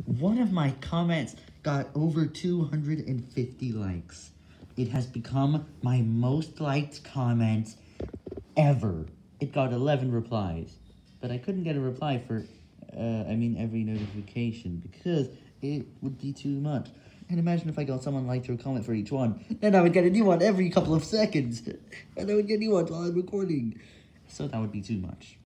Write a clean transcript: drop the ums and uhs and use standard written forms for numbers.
One of my comments got over 250 likes. It has become my most liked comment ever. It got 11 replies, but I couldn't get a reply for, every notification, because it would be too much. And imagine if I got someone like to comment for each one, then I would get a new one every couple of seconds, and I would get new ones while I'm recording. So that would be too much.